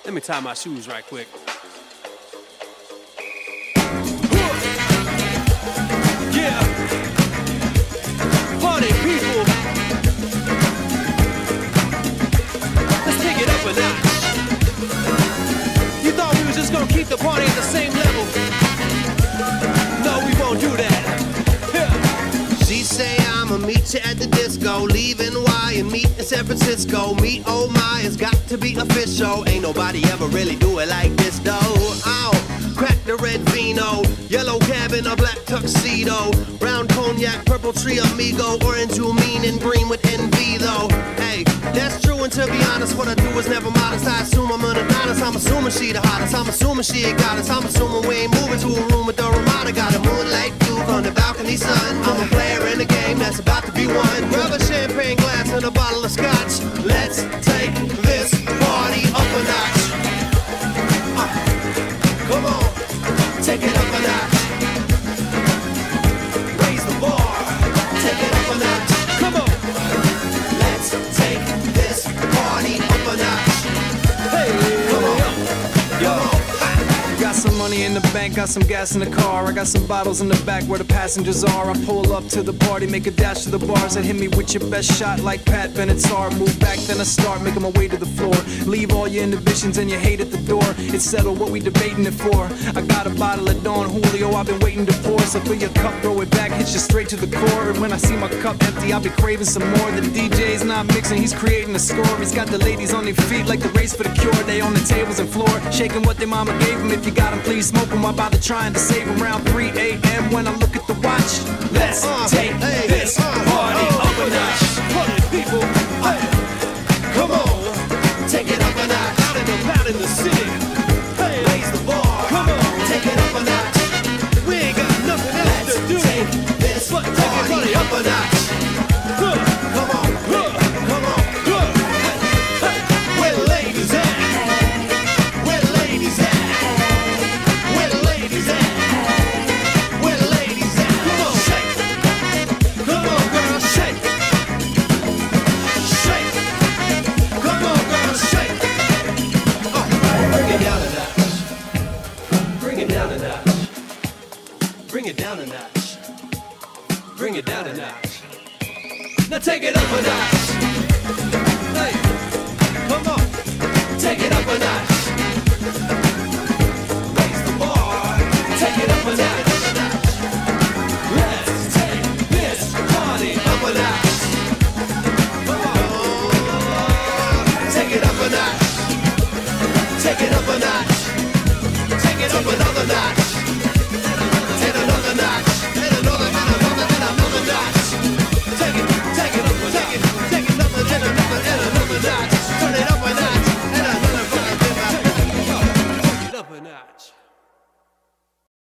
Let me tie my shoes right quick. Yeah. Party people. Let's take it up a notch. You thought we was just gonna keep the party at the same level? No, we won't do that. She say I'ma meet you at the disco, leave NY and meet in San Francisco. Meet oh my, it's got to be official. Ain't nobody ever really do it like this though. Oh, crack the red vino, yellow cabin, a black tuxedo, brown cognac, purple tree amigo, orange you mean and green with envy though. Hey, that's true and to be honest, what I do is never modest. I assume I'm an Adonis, I'm assuming she the hottest, I'm assuming she a goddess, I'm assuming we ain't moving to a room with the Ramada. Got a moonlight view from the balcony sun. I'm a player in a game that's about to be won. Grab a champagne glass and a bottle of scotch. Let's take this party up a notch. Come on, take it up a notch. Raise the bar, take it up a notch. Come on, let's take this party up a notch. Hey, come on, come on. Got some money in the bank, got some gas in the car. I got some bottles in the back where the passengers are. I pull up to the party, make a dash to the bars, and hit me with your best shot like Pat Benatar. Move back, then I start making my way to the floor. Leave all your inhibitions and your hate at the door. It's settled, what we debating it for. I got a bottle of Don Julio, I've been waiting to pour. So fill your cup, throw it back, hit you straight to the core. And when I see my cup empty, I'll be craving some more. The DJ's not mixing, he's creating a score. He's got the ladies on their feet like the race for the cure. They on the tables and floor, shaking what their mama gave them. If you got them, please smoke them. I'm about to trying to save them around 3 a.m. when I look at the watch. Let's take this party up a notch. Party people. Come on, take it up a notch. Out in the city. Hey, Raise the bar, come on. take it up a notch. We ain't got nothing else Let's to do. take this But take it party up a notch. Huh. Come on, come on. Where the ladies at? Where the ladies at? Where the ladies at? Where the ladies at? Come on, shake. Come on, girl, shake. Shake. Come on, girl, shake. Bring it down a notch. Bring it down a notch. Bring it down a notch. Bring it down a notch. Now take it up a notch.